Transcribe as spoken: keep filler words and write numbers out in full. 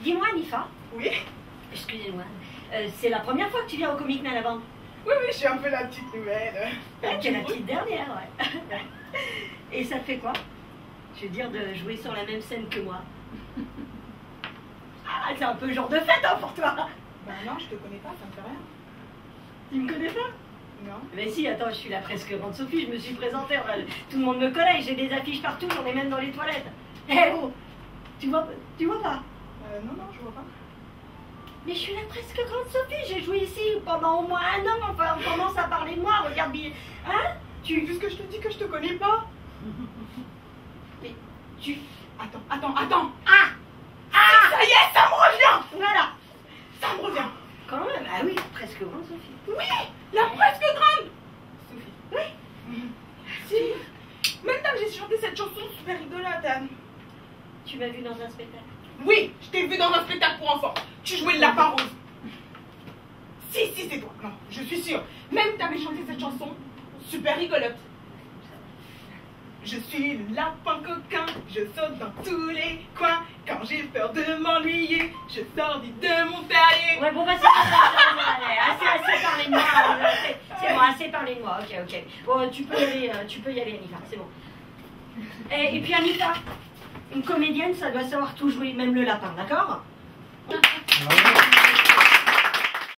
Dis-moi, Anifa. Oui. Excusez-moi. Euh, c'est la première fois que tu viens au Comic Man avant? Oui, oui, je suis un peu la petite nouvelle. Ah, tu es la petite dernière, ouais. Et ça te fait quoi? Je veux dire, de jouer sur la même scène que moi. Ah, c'est un peu genre de fête, hein, pour toi. Bah non, je te connais pas, ça me fait rien. Tu me connais pas? Non. Mais si, attends, je suis la presque grande Sophie, je me suis présentée, enfin, tout le monde me connaît, j'ai des affiches partout, j'en ai même dans les toilettes. Eh oh, tu vois, tu vois pas? Euh, non, non, je vois pas. Mais je suis la presque grande Sophie, j'ai joué ici pendant au moins un an, enfin on commence à parler de moi, regarde bien. Hein? Tu... Puisque je te dis que je te connais pas. Mais tu... Attends, attends, attends. Ah! Ah! Ça y est, ça me revient. Voilà! Ça me revient. Quand même, ah oui, la presque grande Sophie. Oui, la presque grande. Sophie. Oui? Si. Même temps, j'ai chanté cette chanson super rigolote, Anne. Tu m'as vu dans un spectacle? Oui, je t'ai vu dans un spectacle pour enfants. Tu jouais le lapin rose. Si, si, c'est toi. Non, je suis sûre. Même t'avais chanté cette chanson super rigolote. Je suis le lapin coquin, je saute dans tous les coins. Quand j'ai peur de m'ennuyer, je sors vite de mon terrier. Ouais, bon, bah, c'est pas assez, assez parlé de moi. euh, c'est- C'est bon, assez parlé de moi. Ok, ok. Bon, tu peux y aller, euh, tu peux y aller, Anifa, c'est bon. Et, et puis, Anifa, une comédienne, ça doit savoir tout jouer, même le lapin, d'accord? Bravo.